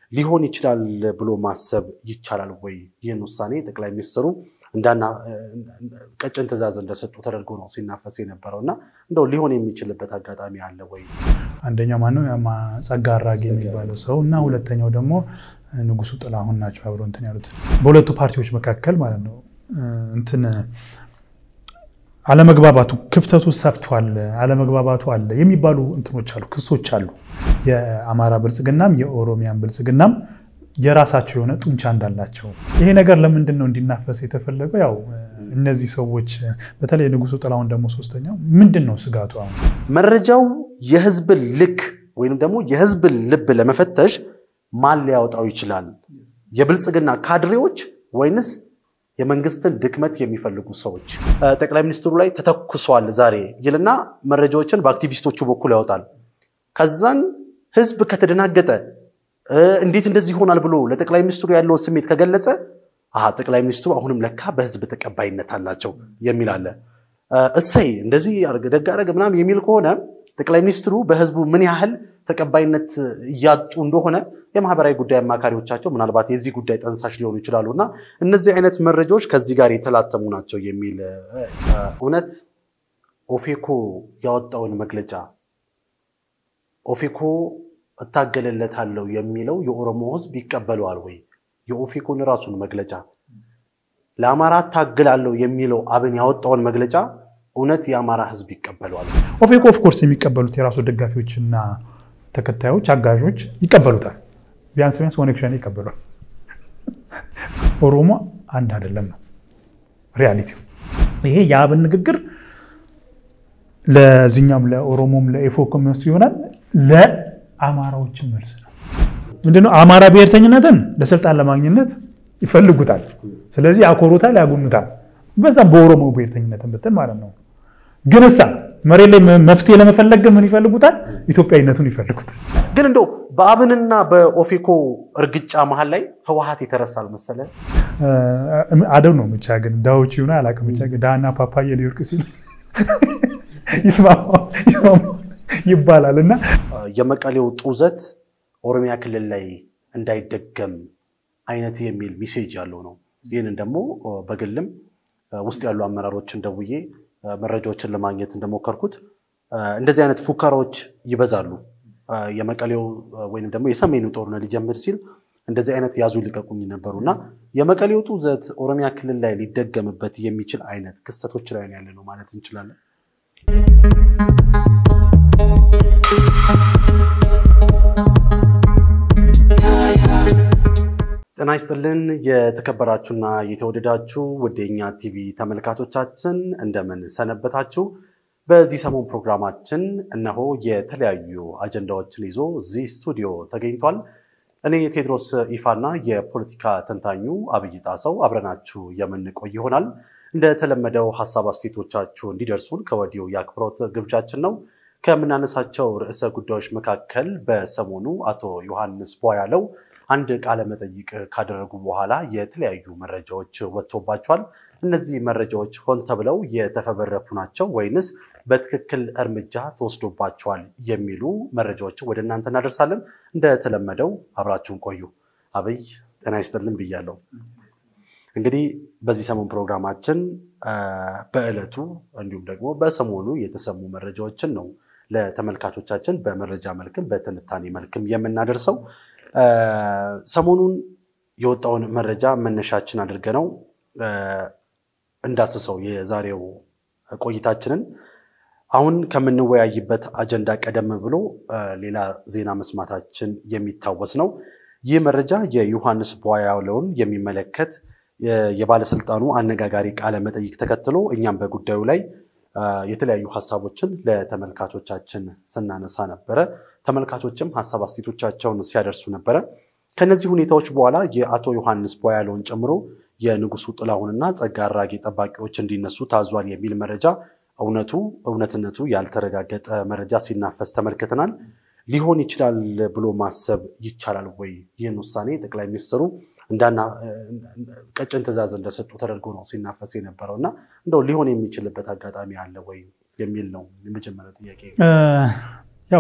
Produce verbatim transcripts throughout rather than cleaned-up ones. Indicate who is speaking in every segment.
Speaker 1: ሊሆን ይችላል ብሎ ማሰብ ይቻላል ወይ? ይህን ውሳኔ ጠቅላይ ሚኒስትሩ እንዳና ቀጭን ትዕዛዝ እንደሰጡ ተደርጎ ነው ሲናፈስ የነበረውና እንደው ሊሆን የሚችልበት አጋጣሚ አለ ወይ?
Speaker 2: አንደኛው ማነው ያማ ጸጋ አራጌ የሚባለው ሰውና ሁለተኛው ደግሞ ንጉሱ ጥላሁን ናቸው አብረው እንትን ያሉት በሁለቱ ፓርቲዎች መካከል ማለት ነው። እንትን አለመግባባቱ ክፍተቱ ሰፍቷል አለመግባባቱ አለ የሚባሉ እንትኖች አሉ ክሶች አሉ። የአማራ ብልጽግናም የኦሮሚያን ብልጽግናም የራሳቸው የሆነ ጡንቻ እንዳላቸው ይሄ ነገር ለምንድን ነው እንዲናፈስ የተፈለገው? ያው እነዚህ ሰዎች በተለይ ንጉሱ ጥላሁን ደግሞ ሶስተኛው ምንድነው ስጋቱ? አሁን
Speaker 1: መረጃው የህዝብ ልክ ወይንም ደግሞ የህዝብ ልብ ለመፈተሽ ማን ሊያወጣው ይችላል? የብልጽግና ካድሬዎች ወይንስ የመንግስትን ድክመት የሚፈልጉ ሰዎች? ጠቅላይ ሚኒስትሩ ላይ ተተኩሷል ዛሬ ይልና መረጃዎችን በአክቲቪስቶቹ በኩል ያወጣል። ከዛን ህዝብ ከተደናገጠ እንዴት እንደዚህ ይሆናል ብሎ ለጠቅላይ ሚኒስትሩ ያለው ስሜት ከገለጸ አሃ ጠቅላይ ሚኒስትሩ አሁንም ለካ በህዝብ ተቀባይነት አላቸው የሚል አለ። እሰይ እንደዚህ ያርገ ደጋረገ ምናም የሚል ከሆነ ጠቅላይ ሚኒስትሩ በህዝቡ ምን ያህል ተቀባይነት ያጡ እንደሆነ የማህበራዊ ጉዳይ አማካሪዎቻቸው ምናልባት የዚህ ጉዳይ ጠንሳሽ ሊሆኑ ይችላሉና እነዚህ አይነት መረጃዎች ከዚህ ጋር የተላተሙ ናቸው የሚል እውነት ኦፌኮ ያወጣውን መግለጫ ኦፌኮ እታገለለታለሁ የሚለው የኦሮሞ ህዝብ ይቀበለዋል ወይ? የኦፌኮን ራሱን መግለጫ ለአማራ ታገላለሁ የሚለው አብን ያወጣውን መግለጫ እውነት የአማራ ህዝብ ይቀበለዋል?
Speaker 2: ኦፌኮ ኦፍ ኮርስ የሚቀበሉት የራሱ ደጋፊዎችና ተከታዮች አጋዦች ይቀበሉታል። ቢያንስ ቢያንስ ኮኔክሽን ይቀበላል። ኦሮሞ አንድ አይደለም ነው ሪያሊቲው። ይሄ የአብን ንግግር ለዚህኛም ለኦሮሞም ለኢፎኮም መስት ይሆናል ለአማራዎች መልስ ነው። ምንድነው አማራ ብሔርተኝነትን ለስልጣን ለማግኘት ይፈልጉታል። ስለዚህ ያኮሩታል ያጉኑታል። በዛም በኦሮሞ ብሔርተኝነትን በተን ማለት ነው። ግንሳ መሬት ላይ መፍትሄ ለመፈለግ ምን ይፈልጉታል? ኢትዮጵያዊነቱን ይፈልጉታል።
Speaker 1: ግን እንደው በአብንና በኦፌኮ እርግጫ መሃል ላይ ህወሓት የተረሳል መሰለ
Speaker 2: አደው ነው ብቻ ግን ዳውጪ ይሁን አላቀም ብቻ ግን ዳና ፓፓዬ ሊወርቅ ሲል ይስማማ ይስማማ ይባላልና
Speaker 1: የመቀሌው ጡዘት ኦሮሚያ ክልል ላይ እንዳይደገም አይነት የሚል ሜሴጅ ያለው ነው። ይሄንን ደግሞ በግልም ውስጥ ያሉ አመራሮችን ደውዬ መረጃዎችን ለማግኘት እንደሞከርኩት እንደዚህ አይነት ፉከራዎች ይበዛሉ። የመቀሌው ወይንም ደግሞ የሰሜኑ ጦርነት ሊጀምር ሲል እንደዚህ አይነት ያዙ ሊቀቁኝ ነበርና የመቀሌው ጡዘት ኦሮሚያ ክልል ላይ ሊደገምበት የሚችል አይነት ክስተቶች ላይ ያለ ነው ማለት እንችላለን። ጤና ይስጥልን የተከበራችሁና የተወደዳችሁ ወደኛ ቲቪ ተመልካቾቻችን እንደምን ሰነበታችሁ? በዚህ ሰሞን ፕሮግራማችን እነሆ የተለያዩ አጀንዳዎችን ይዞ እዚህ ስቱዲዮ ተገኝቷል። እኔ ቴድሮስ ኢፋና የፖለቲካ ተንታኙ አብይ ጣሰው አብረናችሁ የምንቆይ ይሆናል። እንደተለመደው ሐሳብ አስተያየቶቻችሁ እንዲደርሱን ከወዲሁ ያክብሮት ግብዣችን ነው። ከምናነሳቸው ርዕሰ ጉዳዮች መካከል በሰሞኑ አቶ ዮሐንስ ቧያለው አንድ ቃለ መጠይቅ ካደረጉ በኋላ የተለያዩ መረጃዎች ወጥቶባቸዋል። እነዚህ መረጃዎች ሆን ተብለው የተፈበረኩ ናቸው ወይንስ በትክክል እርምጃ ተወስዶባቸዋል የሚሉ መረጃዎች ወደ እናንተ እናደርሳለን። እንደተለመደው አብራችሁን ቆዩ። አብይ ጤና ይስጥልን ብያለሁ። እንግዲህ በዚህ ሰሞን ፕሮግራማችን በእለቱ እንዲሁም ደግሞ በሰሞኑ የተሰሙ መረጃዎችን ነው ለተመልካቾቻችን በመረጃ መልክም በትንታኔ መልክም የምናደርሰው። ሰሞኑን የወጣውን መረጃ መነሻችን አድርገነው እንዳስሰው የዛሬው ቆይታችንን አሁን ከምንወያይበት አጀንዳ ቀደም ብሎ ሌላ ዜና መስማታችን የሚታወስ ነው። ይህ መረጃ የዮሐንስ ቧያለውን የሚመለከት የባለስልጣኑ አነጋጋሪ ቃለ መጠይቅ ተከትሎ እኛም በጉዳዩ ላይ የተለያዩ ሐሳቦችን ለተመልካቾቻችን ስናነሳ ነበር። ተመልካቾችም ሐሳብ አስተያየቶቻቸውን ሲያደርሱ ነበር። ከነዚህ ሁኔታዎች በኋላ የአቶ ዮሐንስ ቧያለውን ጨምሮ የንጉሱ ጥላሁንና ጸጋ አራጌ ጠባቂዎች እንዲነሱ ታዟል የሚል መረጃ እውነቱ እውነትነቱ ያልተረጋገጠ መረጃ ሲናፈስ ተመልክተናል። ሊሆን ይችላል ብሎ ማሰብ ይቻላል ወይ? ይህን ውሳኔ ጠቅላይ ሚኒስትሩ እንዳና ቀጭን ትዕዛዝ እንደሰጡ ተደርጎ ነው ሲናፈስ የነበረውና እንደው ሊሆን የሚችልበት አጋጣሚ አለ ወይ የሚል ነው የመጀመሪያው ጥያቄ።
Speaker 2: ያው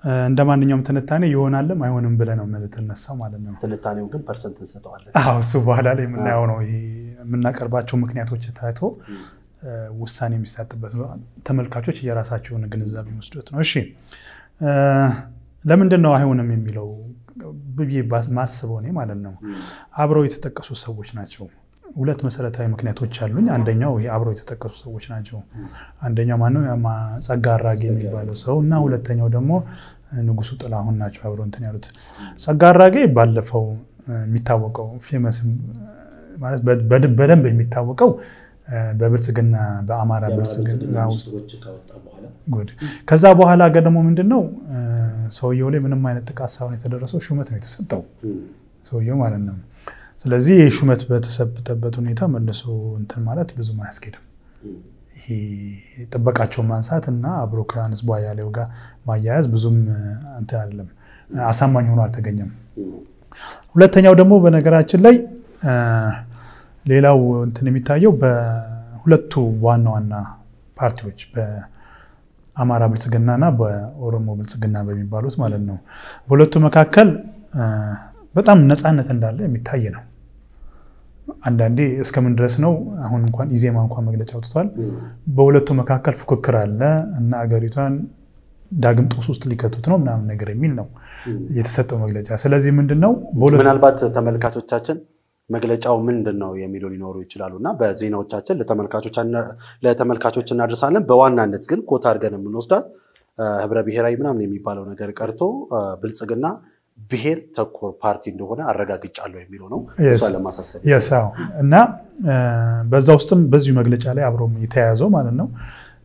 Speaker 2: እንደማንኛውም ትንታኔ ይሆናልም አይሆንም ብለ ነው የምትነሳው ማለት ነው
Speaker 1: ትንታኔው ግን ፐርሰንት እንሰጠዋለን
Speaker 2: አዎ እሱ በኋላ ላይ የምናየው ነው ይሄ የምናቀርባቸው ምክንያቶች ታይቶ ውሳኔ የሚሰጥበት ተመልካቾች የራሳቸውን ግንዛቤ መስጠት ነው እሺ ለምንድን ነው አይሆንም የሚለው ብዬ ማስበው ነው ማለት ነው አብረው የተጠቀሱ ሰዎች ናቸው ሁለት መሰረታዊ ምክንያቶች አሉኝ አንደኛው ይሄ አብረው የተጠቀሱ ሰዎች ናቸው አንደኛው ማን ነው ያማ ጸጋ አራጌ የሚባለው ሰው እና ሁለተኛው ደግሞ ንጉሱ ጥላሁን ናቸው አብረው እንትን ያሉት ጸጋ አራጌ ባለፈው የሚታወቀው ፌመስ ማለት በደንብ የሚታወቀው በብልጽግና በአማራ ብልጽግና ውስጥ ጉድ ከዛ በኋላ ደግሞ ምንድነው ሰውየው ላይ ምንም አይነት ጥቃት ሳይሆን የተደረሰው ሹመት ነው የተሰጠው ሰውየው ማለት ነው ስለዚህ ሹመት በተሰጠበት ሁኔታ መልሶ እንትን ማለት ብዙ ማያስኬድም ይሄ ጥበቃቸው ማንሳት እና አብሮ ከአንስ ቧያሌው ጋር ማያያዝ ብዙም እንትን አይደለም አሳማኝ ሆኖ አልተገኘም ሁለተኛው ደግሞ በነገራችን ላይ ሌላው እንትን የሚታየው በሁለቱ ዋና ዋና ፓርቲዎች በአማራ ብልጽግናና በኦሮሞ ብልጽግና በሚባሉት ማለት ነው በሁለቱ መካከል በጣም ነፃነት እንዳለ የሚታይ ነው አንዳንዴ እስከምን ድረስ ነው አሁን እንኳን ኢዜማ እንኳን መግለጫ አውጥቷል በሁለቱ መካከል ፍክክር አለ እና አገሪቷን ዳግም ጦስ ውስጥ ሊከቱት ነው ምናምን ነገር የሚል ነው የተሰጠው መግለጫ ስለዚህ ምንድነው
Speaker 1: ምናልባት ተመልካቾቻችን መግለጫው ምንድነው የሚለው ሊኖሩ ይችላሉና በዜናዎቻችን ለተመልካቾች ለተመልካቾች እናደርሳለን በዋናነት ግን ኮታ አድርገን የምንወስዳት ህብረ ብሔራዊ ምናምን የሚባለው ነገር ቀርቶ ብልጽግና ብሔር ተኮር ፓርቲ እንደሆነ አረጋግጫለሁ የሚለው ነው እሷ ለማሳሰብ
Speaker 2: ያሳው እና በዛ ውስጥም በዚህ መግለጫ ላይ አብሮ የተያያዘው ማለት ነው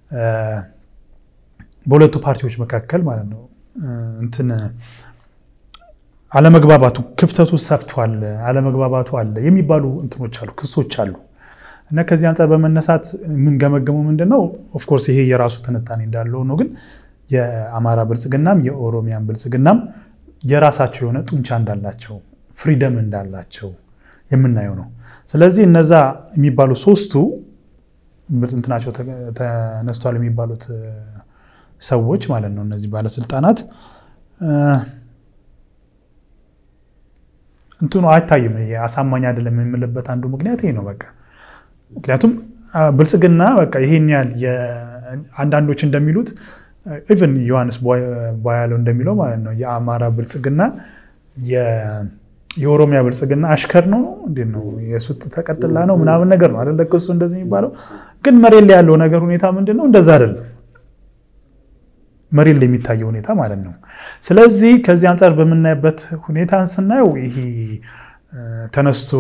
Speaker 2: በሁለቱ ፓርቲዎች መካከል ማለት ነው እንትን አለመግባባቱ ክፍተቱ ሰፍቷል አለመግባባቱ አለ የሚባሉ እንትኖች አሉ ክሶች አሉ እና ከዚህ አንፃር በመነሳት ምን ገመገመው ምንድነው ኦፍ ኮርስ ይሄ የራሱ ትንታኔ እንዳለው ነው ግን የአማራ ብልጽግናም የኦሮሚያን ብልጽግናም የራሳቸው የሆነ ጡንቻ እንዳላቸው ፍሪደም እንዳላቸው የምናየው ነው ስለዚህ እነዛ የሚባሉ ሶስቱ እንትናቸው ተነስቷል የሚባሉት ሰዎች ማለት ነው እነዚህ ባለስልጣናት እንትኑ አይታይም ያሳማኝ አይደለም የምንልበት አንዱ ምክንያት ይሄ ነው በቃ ምክንያቱም ብልጽግና በቃ ይሄን ያል አንዳንዶች እንደሚሉት even ዮሐንስ ቧያለው እንደሚለው ማለት ነው የአማራ ብልጽግና የኦሮሚያ ብልጽግና አሽከር ነው እንዴ ነው የሱት ተቀጥላ ነው ምናምን ነገር ነው አይደል ለከሱ እንደዚህ የሚባለው ግን መሬት ላይ ያለው ነገር ሁኔታ ምንድነው እንደዛ አይደለም መሬት ላይ የሚታየው ሁኔታ ማለት ነው ስለዚህ ከዚህ አንፃር በመናየበት ሁኔታ ስናየው ይሄ ተነስቶ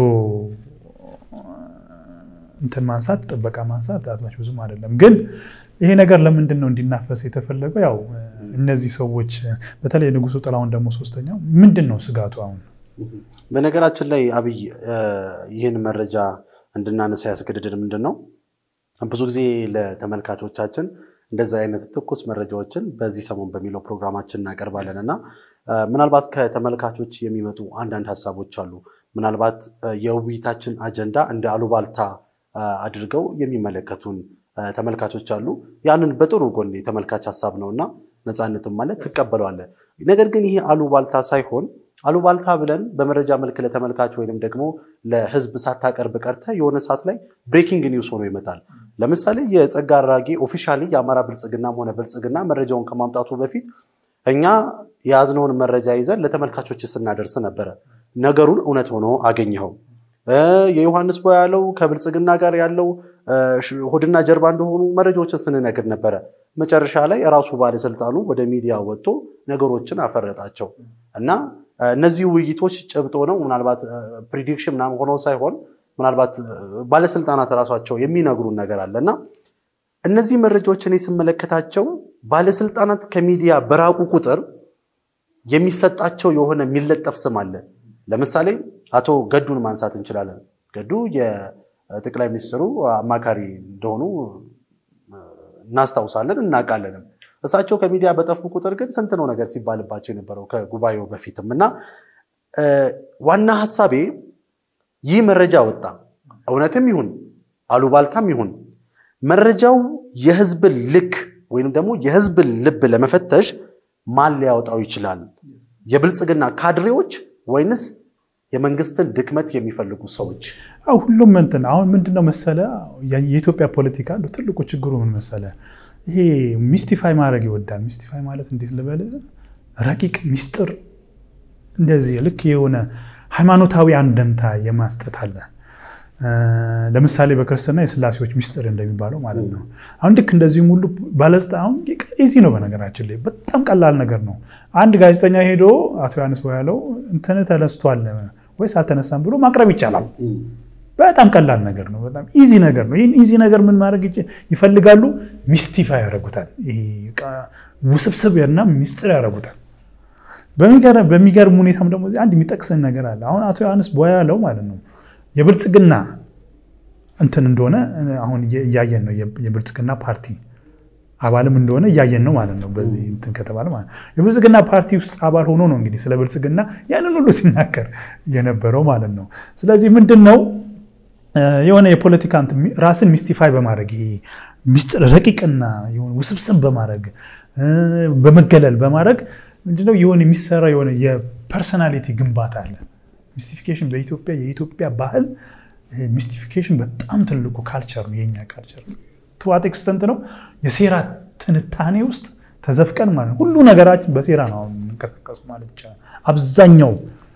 Speaker 2: እንትን ማንሳት ጥበቃ ማንሳት አጥማች ብዙም አይደለም ግን ይሄ ነገር ለምንድነው እንዲናፈስ የተፈለገው ያው እነዚህ ሰዎች በተለይ ንጉሱ ጥላውን ደግሞ ሶስተኛው ምንድነው ስጋቱ አሁን
Speaker 1: በነገራችን ላይ አብይ ይሄን መረጃ እንድናነሳ ያስገድደን ምንድነው ብዙ ጊዜ ለተመልካቾቻችን እንደዛ አይነት ትኩስ መረጃዎችን በዚህ ሰሞን በሚለው ፕሮግራማችን እናቀርባለንና ምናልባት ከተመልካቾች የሚመጡ አንዳንድ ሐሳቦች አሉ ምናልባት የውይይታችን አጀንዳ እንደ አሉባልታ አድርገው የሚመለከቱን ተመልካቾች አሉ ያንን በጥሩ ጎን የተመልካች ሐሳብ ነውና ነፃነቱን ማለት ተቀበሏል ነገር ግን ይሄ አሉባልታ ሳይሆን አሉባልታ ብለን በመረጃ መልክ ለተመልካች ወይንም ደግሞ ለህዝብ ሳታቀርብ ቀርተ የሆነ ሰዓት ላይ ብሬኪንግ ኒውስ ሆኖ ይመጣል ለምሳሌ የጸጋ አራጌ ኦፊሻሊ ያማራ ብልጽግናም ሆነ ብልጽግና መረጃውን ከማምጣቱ በፊት እኛ ያዝነውን መረጃ ይዘን ለተመልካቾች ስናደርስ ነበር ነገሩን እውነት ሆኖ አገኘው የዮሐንስ ቧያለው ከብልጽግና ጋር ያለው ሆድና ጀርባ እንደሆኑ መረጃዎችን ስንነግር ነበር መጨረሻ ላይ ራሱ ባለስልጣኑ ወደ ሚዲያ ወጥቶ ነገሮችን አፈረጣቸው እና እነዚህ ውይይቶች ጨብጦ ነው ምናልባት ፕሪዲክሽን ምናምን ሆኖ ሳይሆን ምናልባት ባለስልጣናት ራሳቸው የሚነግሩን ነገር አለና እነዚህ መረጃዎችን ሲመለከታቸው ባለስልጣናት ከሚዲያ በራቁ ቁጥር የሚሰጣቸው የሆነ የሚለጠፍ ስም አለ ለምሳሌ አቶ ገዱን ማንሳት እንችላለን ገዱ የጠቅላይ ሚኒስትሩ አማካሪ እንደሆኑ እናስታውሳለን እናቃለን እሳቸው ከሚዲያ በጠፉ ቁጥር ግን ስንት ነው ነገር ሲባልባቸው የነበረው ከጉባኤው በፊትምና ዋና ሐሳቤ ይህ መረጃ ወጣ እውነትም ይሁን አሉባልታም ይሁን መረጃው የህዝብ ልክ ወይንም ደግሞ የህዝብ ልብ ለመፈተሽ ማን ሊያወጣው ይችላል? የብልጽግና ካድሬዎች ወይንስ የመንግስትን ድክመት የሚፈልጉ ሰዎች?
Speaker 2: አው ሁሉም እንትን አሁን ምንድነው መሰለ የኢትዮጵያ ፖለቲካ ነው ትልቁ ችግሩ ምን መሰለ ይሄ ሚስቲፋይ ማድረግ ይወዳል። ሚስቲፋይ ማለት እንዴት ልበለ ረቂቅ ሚስጥር እንደዚህ ልክ የሆነ ሃይማኖታዊ አንደምታ የማስጠት አለ። ለምሳሌ በክርስቲያና የሥላሴዎች ሚስጥር እንደሚባለው ማለት ነው። አሁን ልክ እንደዚህ ሙሉ ባለስልጣን ኢዚ ነው በነገራችን ላይ በጣም ቀላል ነገር ነው። አንድ ጋዜጠኛ ሄዶ አቶ ዮሐንስ ቦያለው እንትን ተነስቷል ወይስ አልተነሳም ብሎ ማቅረብ ይቻላል። በጣም ቀላል ነገር ነው። በጣም ኢዚ ነገር ነው። ይሄን ኢዚ ነገር ምን ማድረግ ይፈልጋሉ? ሚስቲፋይ ያደርጉታል። ይሄ ውስብስብ እና ሚስጥር ያደርጉታል። በሚገርም በሚገርም ሁኔታም ደግሞ አንድ የሚጠቅሰን ነገር አለ። አሁን አቶ ዮሐንስ ቦያለው ማለት ነው የብልጽግና እንትን እንደሆነ አሁን ያያየን ነው የብልጽግና ፓርቲ አባልም እንደሆነ ያያየን ነው ማለት ነው። በዚህ እንትን ከተባለ ማለት የብልጽግና ፓርቲ ውስጥ አባል ሆኖ ነው እንግዲህ ስለ ብልጽግና ያንን ሁሉ ሲናገር የነበረው ማለት ነው። ስለዚህ ምንድነው የሆነ የፖለቲካ እንትን ራስን ሚስቲፋይ በማድረግ ይሄ ሚስጥር ረቂቅና የሆነ ውስብስብ በማድረግ በመገለል በማድረግ ምንድነው የሆነ የሚሰራ የሆነ የፐርሰናሊቲ ግንባታ አለ። ሚስቲፊኬሽን በኢትዮጵያ የኢትዮጵያ ባህል ሚስቲፊኬሽን በጣም ትልቁ ካልቸር ነው የኛ ካልቸር to what extent ነው የሴራ ትንታኔ ውስጥ ተዘፍቀን ማለት ሁሉ ነገራችን በሴራ ነው እንከሰከሱ ማለት ይቻላል አብዛኛው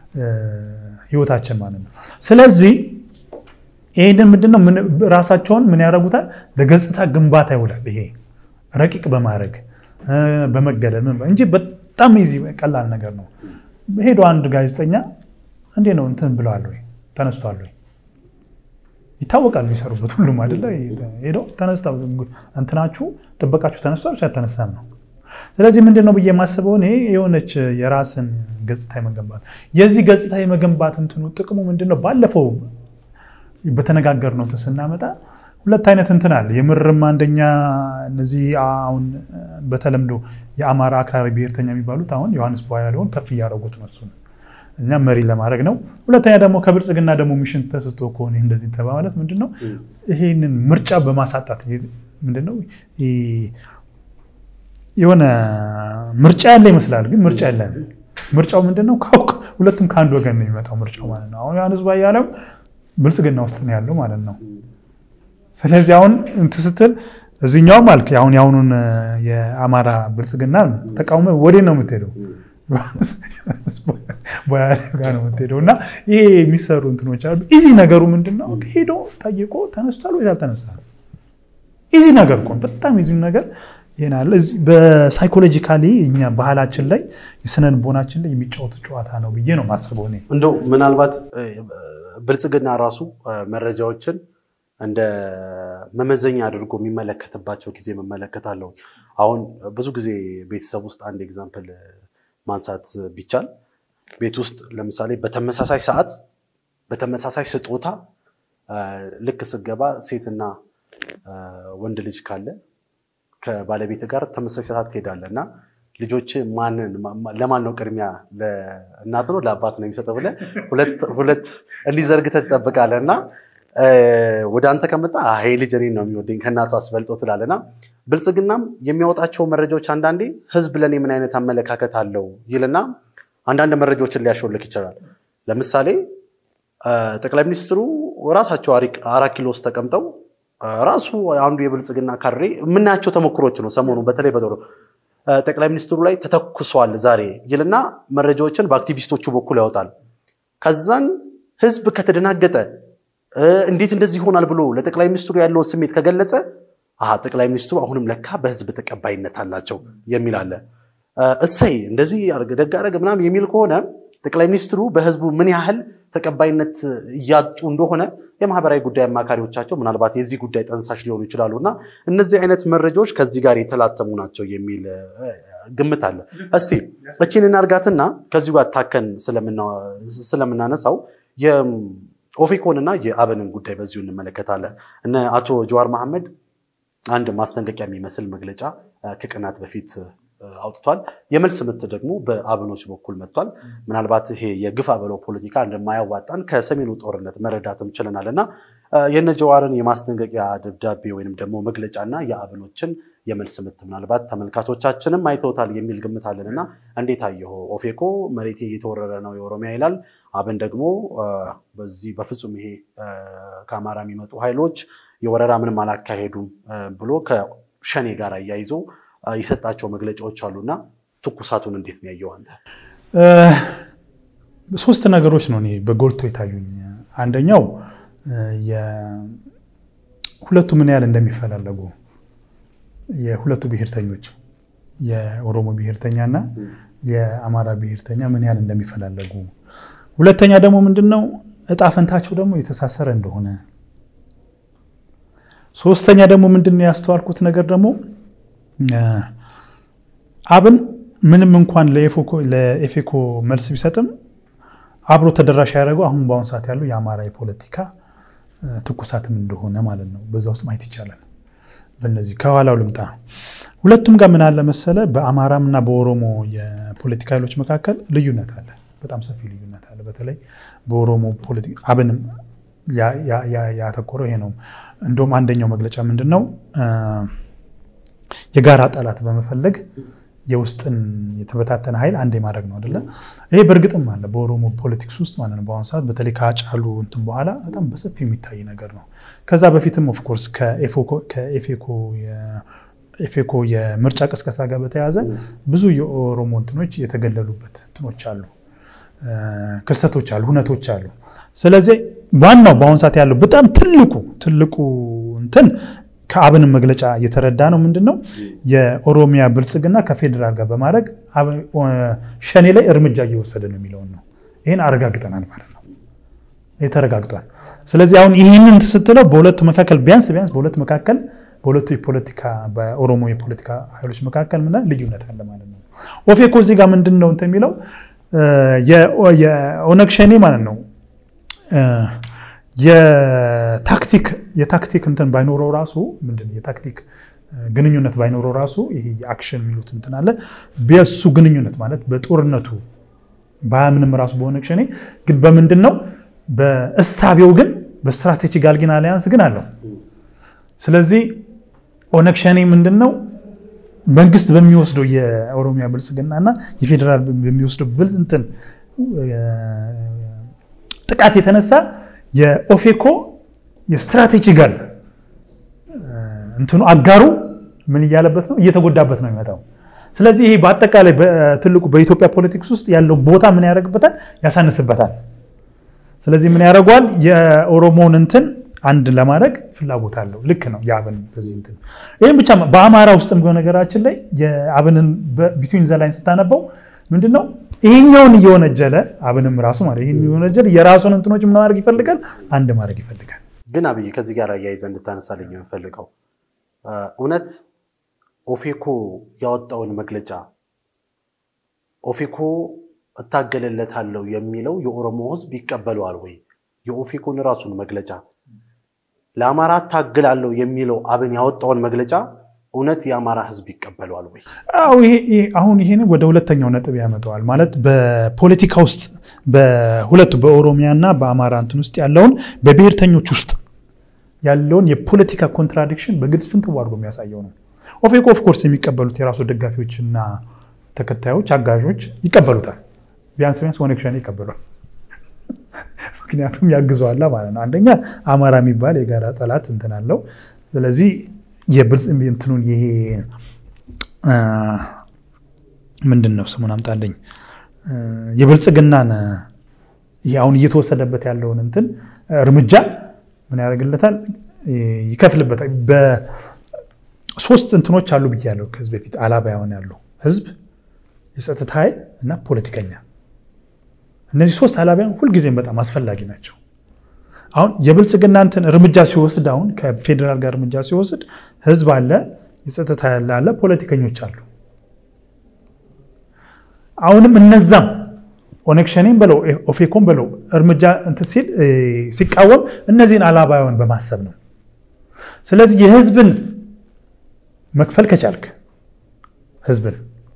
Speaker 2: ህይወታችን ማለት ነው። ስለዚህ ይሄንን ምንድነው ራሳቸውን ምን ያረጉታል ለገጽታ ግንባታ ይውላል። ይሄ ረቂቅ በማድረግ በመገለል እንጂ በጣም ኢዚ ቀላል ነገር ነው። ሄዶ አንድ ጋዜጠኛ እንዴ ነው እንትን ብለዋል ወይ ተነስቷል ወይ ይታወቃል የሚሰሩበት ሁሉ ማለት ሄዶ ተነስታው እንትናችሁ ጥበቃችሁ ተነስቷል ሳይተነሳም ነው። ስለዚህ ምንድነው በየማሰበው ነው የሆነች የራስን ገጽታ የመገንባት የዚህ ገጽታ የመገንባት እንትኑ ጥቅሙ ምንድነው? ባለፈው በተነጋገርነው ተስናመጣ ሁለት አይነት እንትን አለ። የምርም አንደኛ እነዚህ አሁን በተለምዶ የአማራ አክራሪ ብሔርተኛ የሚባሉት አሁን ዮሐንስ ቦያለውን ከፍ ያረጉት ነው እሱ እኛ መሪ ለማድረግ ነው። ሁለተኛ ደግሞ ከብልጽግና ደግሞ ሚሽን ተሰጥቶ ኮን እንደዚህ ተባባለት ምንድነው ይሄንን ምርጫ በማሳጣት ምንድነው የሆነ ምርጫ ያለ ይመስላል ግን ምርጫ የለም። ምርጫው ምንድነው ሁለቱም ከአንድ ወገን ነው የሚመጣው ምርጫው ማለት ነው። አሁን ዮሐንስ ቦያለው ብልጽግና ውስጥ ነው ያለው ማለት ነው። ስለዚህ አሁን እንትስትል እዚህኛው ማለት አሁን ያሁኑን የአማራ ብልጽግና ተቃውሞ ወዴት ነው የምትሄደው? ቦያለው ጋር ነው የምትሄደውና ይሄ የሚሰሩ እንትኖች አሉ። ኢዚ ነገሩ ምንድነው ሄዶ ታየቆ ተነስቷል ወይ አልተነሳም? ኢዚ ነገር እኮ በጣም ኢዚ ነገር ይሄናል። እዚህ በሳይኮሎጂካሊ እኛ ባህላችን ላይ የስነን ቦናችን ላይ የሚጫወት ጨዋታ ነው ብዬ ነው ማስበው ነው።
Speaker 1: እንደው ምናልባት ብልጽግና ራሱ መረጃዎችን እንደ መመዘኛ አድርጎ የሚመለከትባቸው ጊዜ መመለከታለሁ። አሁን ብዙ ጊዜ ቤተሰብ ውስጥ አንድ ኤግዛምፕል ማንሳት ቢቻል ቤት ውስጥ ለምሳሌ በተመሳሳይ ሰዓት በተመሳሳይ ስጦታ ልክ ስገባ ሴትና ወንድ ልጅ ካለ ከባለቤት ጋር ተመሳሳይ ሰዓት ትሄዳለና ልጆች ማንን ለማን ነው ቅድሚያ ለእናት ነው ለአባት ነው የሚሰጠው ብለ ሁለት ሁለት እንዲዘርግተ ተጠብቃለና ወደ አንተ ከመጣ አይ ልጅ እኔን ነው የሚወደኝ ከናቱ አስበልጦ ትላለና ብልጽግናም የሚያወጣቸው መረጃዎች አንዳንዴ ህዝብ ለኔ ምን አይነት አመለካከት አለው ይልና አንዳንድ መረጃዎችን ሊያሾልክ ይችላል። ለምሳሌ ጠቅላይ ሚኒስትሩ ራሳቸው አራት ኪሎ ውስጥ ተቀምጠው ራሱ አንዱ የብልጽግና ካድሬ ምናቸው ተሞክሮች ነው ሰሞኑ በተለይ በዶሮ ጠቅላይ ሚኒስትሩ ላይ ተተኩሷል ዛሬ ይልና መረጃዎችን በአክቲቪስቶቹ በኩል ያወጣል። ከዛን ህዝብ ከተደናገጠ እንዴት እንደዚህ ይሆናል ብሎ ለጠቅላይ ሚኒስትሩ ያለው ስሜት ከገለጸ አሃ ጠቅላይ ሚኒስትሩ አሁንም ለካ በህዝብ ተቀባይነት አላቸው የሚል አለ። እሰይ እንደዚህ ያርገ ደጋረገ ምናም የሚል ከሆነ ጠቅላይ ሚኒስትሩ በህዝቡ ምን ያህል ተቀባይነት ያጡ እንደሆነ የማህበራዊ ጉዳይ አማካሪዎቻቸው ምናልባት የዚህ ጉዳይ ጠንሳሽ ሊሆኑ ይችላሉና እነዚህ አይነት መረጃዎች ከዚህ ጋር የተላተሙ ናቸው የሚል ግምት አለ። እስቲ እቺን እናርጋትና ከዚህ ጋር ታከን ስለምና ስለምናነሳው የኦፊኮንና የአብንን ጉዳይ በዚሁ እንመለከታለን። እነ አቶ ጀዋር መሐመድ አንድ ማስጠንቀቂያ የሚመስል መግለጫ ከቀናት በፊት አውጥቷል። የመልስ ምት ደግሞ በአብኖች በኩል መጥቷል። ምናልባት ይሄ የግፋ በለው ፖለቲካ እንደማያዋጣን ከሰሜኑ ጦርነት መረዳትም ችለናልና የነ ጀዋርን የማስጠንቀቂያ ደብዳቤ ወይንም ደግሞ መግለጫና የአብኖችን የመልስ ምት ምናልባት ተመልካቾቻችንም አይተውታል የሚል ግምት አለንና እንዴት አየው? ኦፌኮ መሬት እየተወረረ ነው የኦሮሚያ ይላል። አብን ደግሞ በዚህ በፍጹም ይሄ ከአማራ የሚመጡ ኃይሎች የወረራ ምንም አላካሄዱም ብሎ ከሸኔ ጋር አያይዞ የሰጣቸው መግለጫዎች አሉና ትኩሳቱን እንዴት ነው ያየው አንተ?
Speaker 2: ሶስት ነገሮች ነው እኔ በጎልቶ የታዩኝ። አንደኛው የሁለቱ ምን ያህል እንደሚፈላለጉ የሁለቱ ብሔርተኞች የኦሮሞ ብሔርተኛና የአማራ ብሔርተኛ ምን ያህል እንደሚፈላለጉ፣ ሁለተኛ ደግሞ ምንድነው እጣ ፈንታቸው ደግሞ የተሳሰረ እንደሆነ፣ ሶስተኛ ደግሞ ምንድነው ያስተዋልኩት ነገር ደግሞ አብን ምንም እንኳን ለኤፎኮ ለኤፌኮ መልስ ቢሰጥም አብሮ ተደራሽ ያደረገው አሁን በአሁን ሰዓት ያለው የአማራ የፖለቲካ ትኩሳትም እንደሆነ ማለት ነው። በዛ ውስጥ ማየት ይቻላል። በእነዚህ ከኋላው ልምጣ። ሁለቱም ጋር ምን አለ መሰለ፣ በአማራምና በኦሮሞ የፖለቲካ ኃይሎች መካከል ልዩነት አለ፣ በጣም ሰፊ ልዩነት አለ። በተለይ በኦሮሞ ፖለቲካ አብንም ያ ያ ያ ያተኮረው ይሄ ነው። እንደውም አንደኛው መግለጫ ምንድነው የጋራ ጠላት በመፈለግ የውስጥን የተበታተነ ኃይል አንዴ ማድረግ ነው አይደለ? ይሄ በርግጥም አለ በኦሮሞ ፖለቲክስ ውስጥ ማለት ነው። በአሁን ሰዓት በተለይ ከአጫሉ እንትን በኋላ በጣም በሰፊው የሚታይ ነገር ነው። ከዛ በፊትም ኦፍ ኮርስ ከኤፎኮ ከኤፌኮ የኤፌኮ የምርጫ ቅስቀሳ ጋር በተያያዘ ብዙ የኦሮሞ እንትኖች የተገለሉበት እንትኖች አሉ፣ ክስተቶች አሉ፣ ሁነቶች አሉ። ስለዚህ ዋናው በአሁን ሰዓት ያለው በጣም ትልቁ ትልቁ እንትን ከአብን መግለጫ የተረዳ ነው ምንድነው የኦሮሚያ ብልጽግና ከፌደራል ጋር በማድረግ ሸኔ ላይ እርምጃ እየወሰደ ነው የሚለው ነው። ይሄን አረጋግጠናል ማለት ነው። የተረጋግጧል። ስለዚህ አሁን ይሄንን ስትለው በሁለቱ መካከል ቢያንስ ቢያንስ በሁለቱ መካከል በሁለቱ የፖለቲካ በኦሮሞ የፖለቲካ ኃይሎች መካከል ምን ልዩነት አለ ማለት ነው። ኦፌኮ እዚህ ጋር ምንድነው እንት የሚለው የኦነግ ሸኔ ማለት ነው የታክቲክ የታክቲክ እንትን ባይኖረው ራሱ ምንድነው የታክቲክ ግንኙነት ባይኖረው ራሱ ይሄ የአክሽን ሚሉት እንትን አለ። በሱ ግንኙነት ማለት በጦርነቱ ባያምንም ራሱ በኦነግ ሸኔ ግን በምንድነው በእሳቤው ግን በስትራቴጂካል ግን አሊያንስ ግን አለው። ስለዚህ ኦነግ ሸኔ ምንድነው መንግስት በሚወስደው የኦሮሚያ ብልጽግናና የፌደራል በሚወስደው ብልጽ እንትን ጥቃት የተነሳ የኦፌኮ የስትራቴጂካል እንትኑ አጋሩ ምን ያለበት ነው እየተጎዳበት ነው የሚመጣው። ስለዚህ ይሄ በአጠቃላይ በትልቁ በኢትዮጵያ ፖለቲክስ ውስጥ ያለው ቦታ ምን ያደርግበታል ያሳንስበታል። ስለዚህ ምን ያደርጋል የኦሮሞን እንትን አንድ ለማድረግ ፍላጎት አለው። ልክ ነው ያብን በዚህ እንትን ይሄን ብቻ በአማራ ውስጥም በነገራችን ላይ የአብንን ቢትዊን ዘ ላይን ስታነበው ምንድነው ይሄኛውን እየወነጀለ አብንም ራሱ ማለት ይሄን እየወነጀለ የራሱን እንትኖች ምን ማድረግ ይፈልጋል አንድ ማድረግ ይፈልጋል።
Speaker 1: ግን አብይ ከዚህ ጋር ያያይዘ እንድታነሳልኝ የምፈልገው እውነት ኦፌኮ ያወጣውን መግለጫ ኦፌኮ እታገለለታለሁ የሚለው የኦሮሞ ህዝብ ይቀበላል ወይ? የኦፌኮን ራሱን መግለጫ ለአማራ ታግላለሁ የሚለው አብን ያወጣውን መግለጫ እውነት የአማራ ህዝብ ይቀበላል ወይ?
Speaker 2: አው ይሄ አሁን ይሄን ወደ ሁለተኛው ነጥብ ያመጣዋል ማለት በፖለቲካ ውስጥ በሁለቱ በኦሮሚያና በአማራ እንትን ውስጥ ያለውን በብሔርተኞች ውስጥ ያለውን የፖለቲካ ኮንትራዲክሽን በግልጽ ፍንትው አድርጎ የሚያሳየው ነው። ኦፌኮ ኦፍ ኮርስ የሚቀበሉት የራሱ ደጋፊዎችና ተከታዮች አጋዦች ይቀበሉታል። ቢያንስ ቢያንስ ኦነግ ሸኔ ይቀበላል። ምክንያቱም ያግዟል ማለት ነው። አንደኛ አማራ የሚባል የጋራ ጠላት እንትን አለው። ስለዚህ የብልጽ እንትኑን ይሄ ምንድነው ስሙን አምጣልኝ የብልጽግናን ይሄ አሁን እየተወሰደበት ያለውን እንትን እርምጃ ምን ያደርግለታል ይከፍልበታል። በሶስት እንትኖች አሉ ብያለሁ ከዚህ በፊት አላባ ያሆነ ያለው ህዝብ የጸጥታ ኃይል እና ፖለቲከኛ። እነዚህ ሶስት አላባያን ሁሉ ጊዜም በጣም አስፈላጊ ናቸው። አሁን የብልጽግና እንትን እርምጃ ሲወስድ አሁን ከፌደራል ጋር እርምጃ ሲወስድ ህዝብ አለ የጸጥታ ኃይል አለ ፖለቲከኞች አሉ። አሁንም እነዛም ኦነግ ሸኔን በለው ኦፌኮን በለው እርምጃ እንትን ሲል ሲቃወም እነዚህን አላባያን በማሰብ ነው። ስለዚህ የህዝብን መክፈል ከቻልክ ህዝብን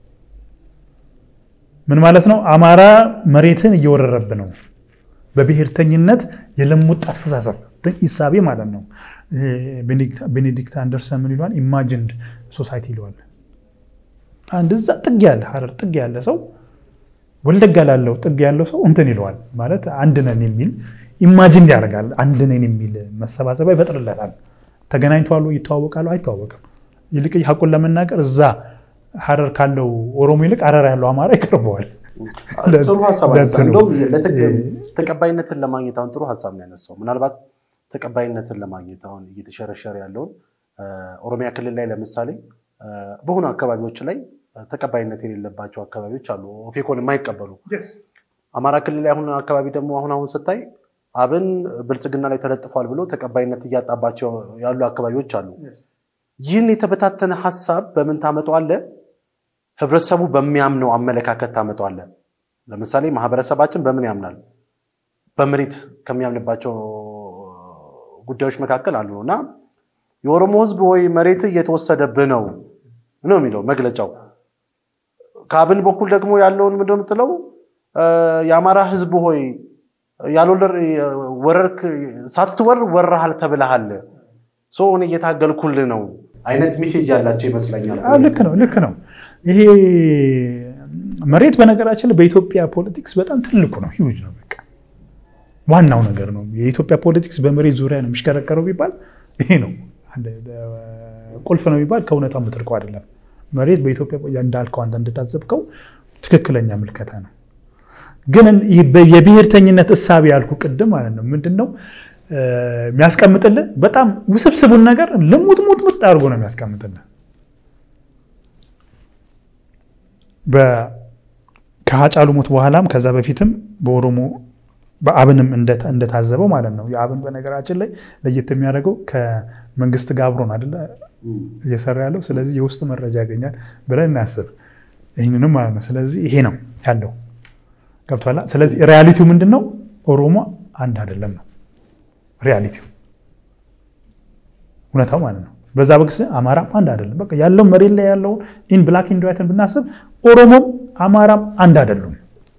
Speaker 2: ምን ማለት ነው አማራ መሬትን እየወረረብ ነው በብሔርተኝነት የለሙጥ አስተሳሰብ ኢሳቤ ማለት ነው። ቤኔዲክት አንደርሰን ምን ይሏል ኢማጂንድ ሶሳይቲ ይሏል አንድ እዛ ጥግ ያለ ሐረር ጥግ ያለ ሰው ወለጋ ላለው ጥግ ያለው ሰው እንትን ይሏል ማለት አንድ ነን የሚል ኢማጂን ያደርጋል አንድ ነን የሚል መሰባሰብ ይፈጥርላታል ተገናኝቷል ይተዋወቃሉ አይተዋወቅም ይልቅ ሐቁን ለመናገር እዛ ሐረር ካለው ኦሮሞ ይልቅ ሐረር ያለው አማራ ይቀርበዋል
Speaker 1: ጥሩ ሐሳብ እንደው ተቀባይነትን ለማግኘት አሁን ጥሩ ሐሳብ ነው ያነሳው ምናልባት ተቀባይነትን ለማግኘት አሁን እየተሸረሸረ ያለው ኦሮሚያ ክልል ላይ ለምሳሌ በሆነ አካባቢዎች ላይ ተቀባይነት የሌለባቸው አካባቢዎች አሉ ኦፌኮን የማይቀበሉ አማራ ክልል ላይ አሁን አካባቢ ደግሞ አሁን አሁን ስታይ አብን ብልጽግና ላይ ተለጥፏል ብሎ ተቀባይነት ያጣባቸው ያሉ አካባቢዎች አሉ ይህን የተበታተነ ሐሳብ በምን ታመጣዋለ ህብረተሰቡ በሚያምነው አመለካከት ታመጣዋለ ለምሳሌ ማህበረሰባችን በምን ያምናል በመሬት ከሚያምንባቸው ጉዳዮች መካከል አሉና የኦሮሞ ህዝብ ወይ መሬት እየተወሰደብህ ነው ነው የሚለው መግለጫው ከአብን በኩል ደግሞ ያለውን ምንድነው የምትለው የአማራ ህዝብ ሆይ ያልወለር ወረርክ ሳትወር ወራሃል ተብለሃል ሶ እኔ እየታገልኩልህ ነው አይነት ሜሴጅ ያላቸው ይመስለኛል
Speaker 2: አዎ ልክ ነው ልክ ነው ይሄ መሬት በነገራችን ላይ በኢትዮጵያ ፖለቲክስ በጣም ትልቁ ነው ሂውጅ ነው በቃ ዋናው ነገር ነው የኢትዮጵያ ፖለቲክስ በመሬት ዙሪያ ነው የሚሽከረከረው ቢባል ይሄ ነው አንድ ቁልፍ ነው ቢባል ከእውነታው ምትርቀው አይደለም መሬት በኢትዮጵያ እንዳልከው አንተ እንድታዘብከው ትክክለኛ ምልከታ ነው ግን የብሔርተኝነት እሳቤ ያልኩ ቅድም ማለት ነው ምንድነው የሚያስቀምጥልህ በጣም ውስብስቡን ነገር ልሙጥ ሙጥ ሙጥ አድርጎ ነው የሚያስቀምጥልህ በ ከሃጫሉ ሞት በኋላም ከዛ በፊትም በኦሮሞ በአብንም እንደታዘበው ማለት ነው የአብን በነገራችን ላይ ለየት የሚያደርገው ከመንግስት ጋር አብሮን አይደለ እየሰራ ያለው ስለዚህ የውስጥ መረጃ ያገኛል ብለን እናስብ ይሄንንም ማለት ነው ስለዚህ ይሄ ነው ያለው ገብቷላ ስለዚህ ሪያሊቲው ምንድነው ኦሮሞ አንድ አይደለም ነው ሪያሊቲው እውነታው ማለት ነው በዛ በግስ አማራም አንድ አይደለም በቃ ያለው መሬት ላይ ያለው ኢን ብላክ ኤንድ ዋይትን ብናስብ ኦሮሞም አማራም አንድ አይደሉም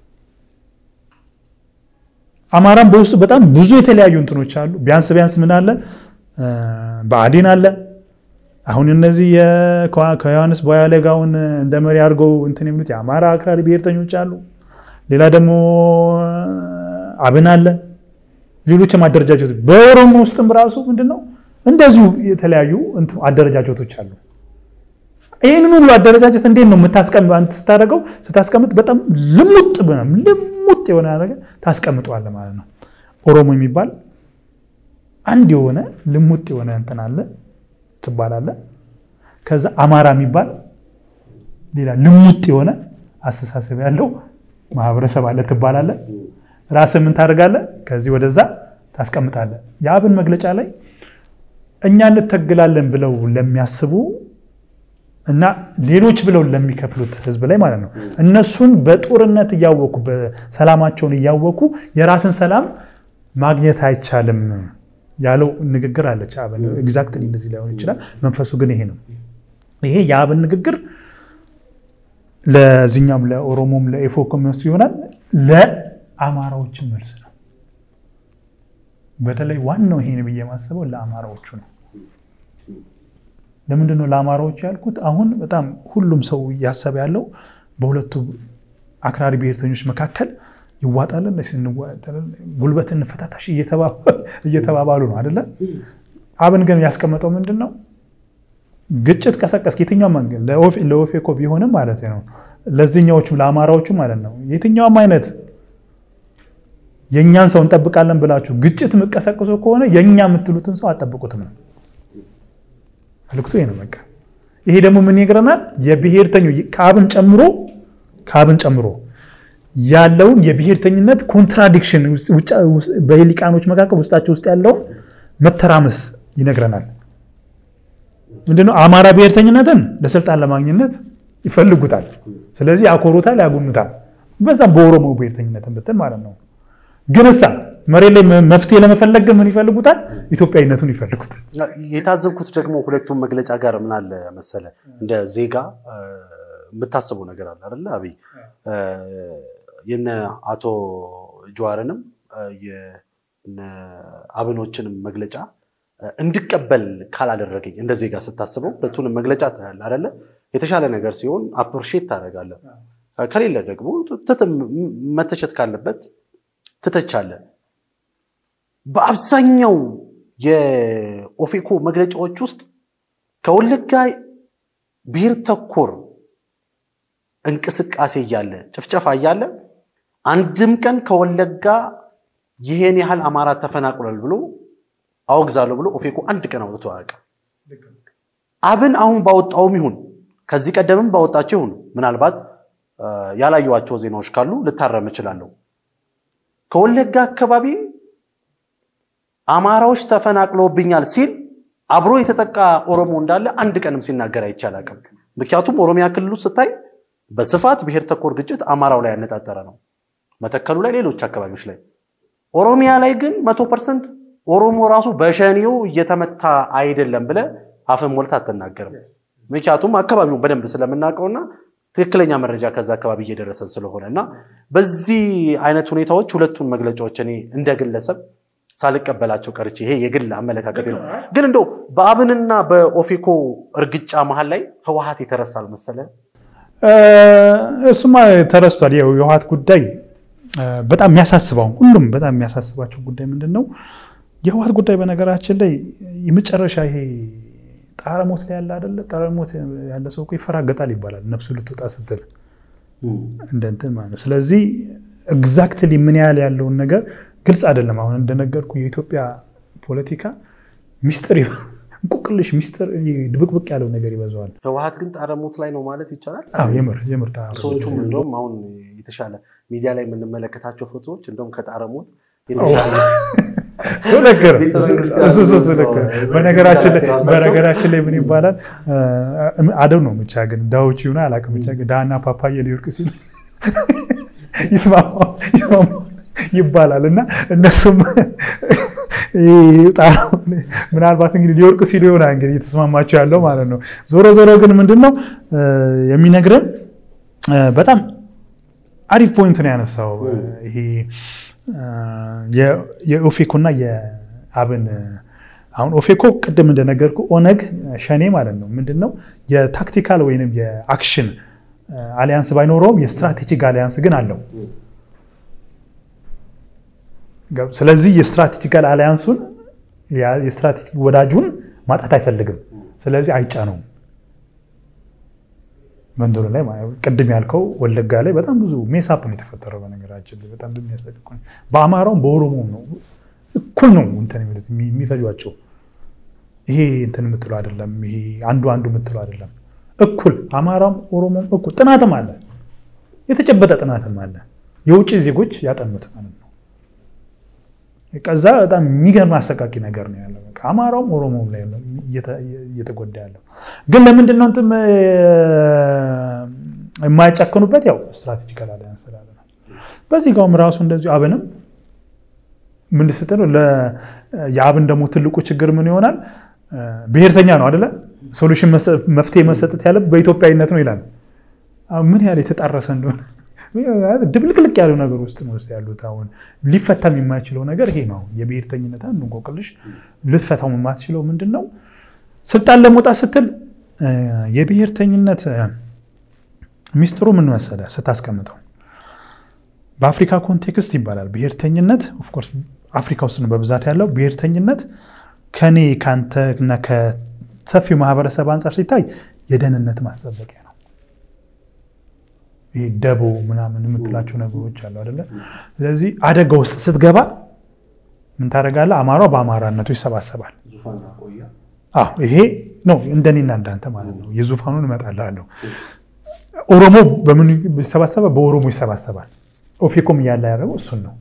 Speaker 2: አማራም በውስጡ በጣም ብዙ የተለያዩ እንትኖች አሉ ቢያንስ ቢያንስ ምን አለ ባዲን አለ አሁን እነዚህ የዮሐንስ ቦያሌጋውን እንደመሪ አድርገው እንትን የሚሉት የአማራ አክራሪ ብሔርተኞች አሉ ሌላ ደግሞ አብን አለ ሌሎችም አደረጃጀቶች በኦሮሞ ውስጥም ራሱ ምንድነው እንደዚሁ የተለያዩ እንትን አደረጃጀቶች አሉ ይሄንን ሁሉ አደረጃጀት እንዴት ነው የምታስቀምጥ አንተ ስታደርገው ስታስቀምጥ በጣም ልሙጥ በነም ልሙጥ የሆነ ነገር ታስቀምጣለህ ማለት ነው ኦሮሞ የሚባል አንድ የሆነ ልሙጥ የሆነ እንትን አለ ትባላለ ከዛ አማራ የሚባል ሌላ ልሙጥ የሆነ አስተሳሰብ ያለው ማህበረሰብ አለ ትባላለ ራስህ ምን ታደርጋለህ ከዚህ ወደዛ ታስቀምጣለህ ያብን መግለጫ ላይ እኛ እንተግላለን ብለው ለሚያስቡ እና ሌሎች ብለው ለሚከፍሉት ህዝብ ላይ ማለት ነው እነሱን በጦርነት ያወቁ በሰላማቸውን ያወቁ የራስን ሰላም ማግኘት አይቻልም ያለው ንግግር አለች አብን ኤግዛክትሊ እንደዚህ ሊሆን ይችላል መንፈሱ ግን ይሄ ነው ይሄ ያብን ንግግር ለዚህኛም ለኦሮሞም ለኢፎኮም ይሆናል ለአማራዎች መልስ ነው በተለይ ዋናው ይሄን ብዬ ማሰበው ለአማራዎቹ ነው ለምንድን ነው ለአማራዎች ያልኩት አሁን በጣም ሁሉም ሰው ያሰበ ያለው በሁለቱ አክራሪ ብሔርተኞች መካከል ይዋጣልን ለስንዋጣልን ጉልበትን ፈታታሽ እየተባባሉ ነው አይደለ አብን ግን ያስቀመጠው ምንድነው ግጭት ቀሰቀስክ የትኛው መንገድ ለኦፍ ለኦፌኮ ቢሆንም ማለት ነው ለዚህኛዎቹም ለአማራዎቹ ማለት ነው የትኛውም አይነት የኛን ሰው እንጠብቃለን ብላችሁ ግጭት መቀሰቀሱ ከሆነ የኛ የምትሉትን ሰው አጠብቁትም ነው አልኩት ይሄ ነው በቃ ይሄ ደግሞ ምን ይገርናል የብሔርተኞች ካብን ጨምሮ ካብን ጨምሮ ያለውን የብሔርተኝነት ኮንትራዲክሽን በሊቃኖች መካከል ውስጣቸው ውስጥ ያለው መተራመስ ይነግረናል ምንድነው አማራ ብሔርተኝነትን ለስልጣን ለማግኘት ይፈልጉታል ስለዚህ ያኮሩታል ያጉኑታል በዛ በኦሮሞ ብሔርተኝነትን በተን ማለት ነው ግንሳ መሬት ላይ መፍትሄ ለመፈለግ ምን ይፈልጉታል ኢትዮጵያዊነቱን ይፈልጉታል
Speaker 1: የታዘብኩት ደግሞ ሁለቱም መግለጫ ጋር ምን አለ መሰለ እንደ ዜጋ የምታስበው ነገር አለ አይደል አብይ የነ አቶ ጀዋርንም የነ አብኖችንም መግለጫ እንድቀበል ካላደረገኝ እንደዚህ ጋር ስታስበው ለቱንም መግለጫ ታያለ አይደለ የተሻለ ነገር ሲሆን አፕሪሺየት ታደርጋለህ ከሌለ ደግሞ መተቸት ካለበት ትተቻለ በአብዛኛው የኦፌኮ መግለጫዎች ውስጥ ከወለጋ ብሔር ተኮር እንቅስቃሴ ያያለ ጭፍጨፋ ያያለ አንድም ቀን ከወለጋ ይሄን ያህል አማራ ተፈናቅሏል ብሎ አውግዛለሁ ብሎ ኦፌኮ አንድ ቀን አውጥቶ አያውቅም አብን አሁን ባወጣውም ይሁን ከዚህ ቀደምም ባወጣቸው ይሁን ምናልባት ያላዩዋቸው ዜናዎች ካሉ ልታረም ይችላል ከወለጋ አካባቢ አማራዎች ተፈናቅለውብኛል ሲል አብሮ የተጠቃ ኦሮሞ እንዳለ አንድ ቀንም ሲናገር አይቻላል ምክንያቱም ኦሮሚያ ክልል ውስጥ ስታይ በስፋት ብሔር ተኮር ግጭት አማራው ላይ ያነጣጠረ ነው መተከሉ ላይ ሌሎች አካባቢዎች ላይ ኦሮሚያ ላይ ግን መቶ ፐርሰንት ኦሮሞ ራሱ በሸኔው እየተመታ አይደለም ብለ አፈን ሞልታ አትናገርም ምክንያቱም አካባቢው በደንብ ስለምናቀውና ትክክለኛ መረጃ ከዛ አካባቢ እየደረሰን ስለሆነና በዚህ አይነት ሁኔታዎች ሁለቱን መግለጫዎች እኔ እንደግለሰብ ሳልቀበላቸው ቀርቼ ይሄ የግል አመለካከት ነው ግን እንደው በአብንና በኦፌኮ እርግጫ መሃል ላይ ህወሓት የተረሳል መሰለ እሱማ ተረስቷል የህወሓት ጉዳይ በጣም የሚያሳስበው ሁሉም በጣም የሚያሳስባቸው ጉዳይ ምንድነው የህወሓት ጉዳይ በነገራችን ላይ የመጨረሻ ይሄ ጣረሞት ላይ ያለ አይደለ ጣረሞት ያለ ሰው እኮ ይፈራገጣል ይባላል ነፍሱ ልትወጣ ስትል እንደንተን ማለት ስለዚህ ኤግዛክትሊ ምን ያህል ያለው ነገር ግልጽ አይደለም አሁን እንደነገርኩ የኢትዮጵያ ፖለቲካ ሚስጥር እንቁቅልሽ ሚስጥር ድብቅብቅ ያለው ነገር ይበዛዋል ህወሓት ግን ጣረሞት ላይ ነው ማለት ይቻላል
Speaker 2: አዎ የምር የምር ጣረሞት
Speaker 1: ሰዎቹም እንደውም አሁን የተሻለ ሚዲያ ላይ የምንመለከታቸው ፎቶዎች እንደውም ከጣረሞት የተሻለ
Speaker 2: ሶለከር እሱ ሶለከር በነገራችን ላይ በነገራችን ላይ ምን ይባላል አደው ነው ብቻ ግን ዳዎች ይሁን አላውቅም ብቻ ግን ዳና ፓፓዬ ሊወርቅ ሲል ይስማማ ይስማማ ይባላልና እነሱም ይጣው ምናልባት እንግዲህ ሊወርቅ ሲል ይሆናል እንግዲህ የተስማማቸው ያለው ማለት ነው ዞሮ ዞሮ ግን ምንድነው የሚነግረን በጣም አሪፍ ፖይንት ነው ያነሳው ይሄ የኦፌኮና የአብን አሁን ኦፌኮ ቀደም እንደነገርኩ ኦነግ ሸኔ ማለት ነው ምንድነው የታክቲካል ወይንም የአክሽን አሊያንስ ባይኖረውም የስትራቴጂክ አሊያንስ ግን አለው ስለዚህ የስትራቴጂካል አሊያንሱን የስትራቴጂክ ወዳጁን ማጣት አይፈልግም ስለዚህ አይጫነው መንደሮ ላይ ቀደም ያልከው ወለጋ ላይ በጣም ብዙ ሜሳፕ ነው የተፈጠረው በነገራችን ላይ በጣም እንደሚያሰድቁ በአማራው በኦሮሞም ነው እኩል ነው እንትን የሚፈጇቸው ይሄ እንትን የምትለው አይደለም ይሄ አንዱ አንዱ የምትለው አይደለም እኩል አማራም ኦሮሞም እኩል ጥናትም አለ የተጨበጠ ጥናትም አለ የውጭ ዜጎች ያጠኑት ማለት ነው ከዛ በጣም የሚገርም አሰቃቂ ነገር ነው ያለው በቃ አማራውም ኦሮሞም ላይ እየተጎዳ ያለው ግን ለምንድን ነው እንትን የማይጨክኑበት ያው ስትራቴጂካል አሊያንስ ስላለ ነው በዚህ ጋርም ራሱ እንደዚህ አብንም ምን ልስተነው ለ ያብን ደግሞ ትልቁ ችግር ምን ይሆናል ብሔርተኛ ነው አይደለ ሶሉሽን መፍትሄ መሰጠት ያለ በኢትዮጵያዊነት ነው ይላል ምን ያህል የተጣረሰ እንደሆነ ድብልቅልቅ ያለው ነገር ውስጥ ነው ያሉት አሁን ሊፈታም የማይችለው ነገር ይሄ ነው የብሔርተኝነት አንዱ እንቆቅልሽ ልትፈታው የማትችለው ምንድነው ስልጣን ለመውጣት ስትል የብሔርተኝነት ሚስጥሩ ምን መሰለ ስታስቀምጠው በአፍሪካ ኮንቴክስት ይባላል ብሔርተኝነት ኦፍ ኮርስ አፍሪካ ውስጥ ነው በብዛት ያለው ብሔርተኝነት ከኔ ካንተ እና ከሰፊው ማህበረሰብ አንፃር ሲታይ የደህንነት ማስጠበቂያ ነው ደቦ ምናምን የምትላቸው ነገሮች አሉ አይደለ ስለዚህ አደጋ ውስጥ ስትገባ ምን ታረጋለህ አማራው በአማራነቱ ይሰባሰባል ዙፋን አቆያ አዎ ይሄ ነው እንደኔና እንዳንተ ማለት ነው የዙፋኑን እመጣለሁ ኦሮሞ በምን ይሰባሰባል በኦሮሞ ይሰባሰባል ኦፌኮም ያለ ያለው እሱን ነው